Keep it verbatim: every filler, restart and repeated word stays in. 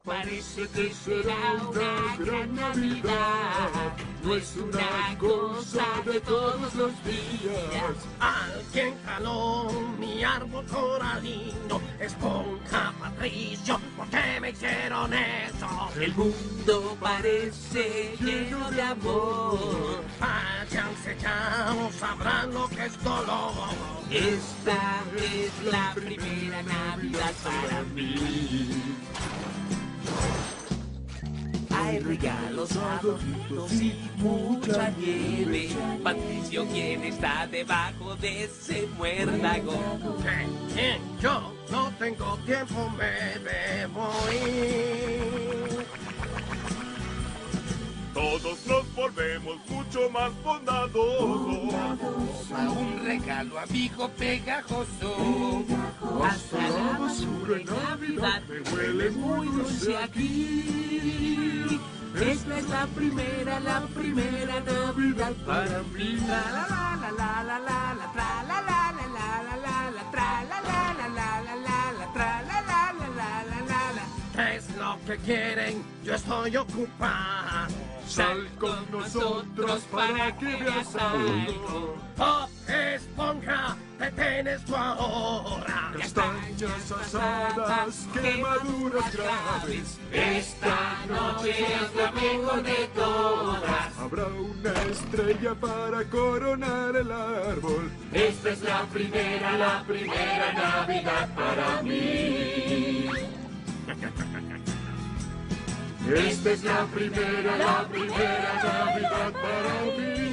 parece que será una gran Navidad. No es una cosa de todos los días. Alguien jaló mi árbol coralino, Esponja, Patricio, ¿por qué me hicieron eso? El mundo parece lleno de amor. Váyanse ya, no sabrán lo que es dolor. Esta es la primera Navidad para mí. Hay regalos, adornitos y mucha nieve. Patricio, ¿quién está debajo de ese muérdago? ¿Qué? ¿Quién? Yo no tengo tiempo, me debo ir. Todos nos volvemos mucho más bondadosos. A un regalo, amigo pegajoso. Hasta la basura en Navidad me huele muy dulce aquí. Esta es la primera, la primera Navidad para mí. Tra la la la la la la, tra la la la la la la la, tra la la la la la la la, tra la la la la la la la. ¿Qué es lo que quieren? Yo estoy ocupado. Sal con nosotros para que veas algo. Bob Esponja, detén esto ahora. Castañas asadas, quemaduras graves. Esta noche es la mejor de todas. Habrá una estrella para coronar el árbol. Esta es la primera, la primera Navidad para mí. Esta es la primera, la primera Navidad para mí.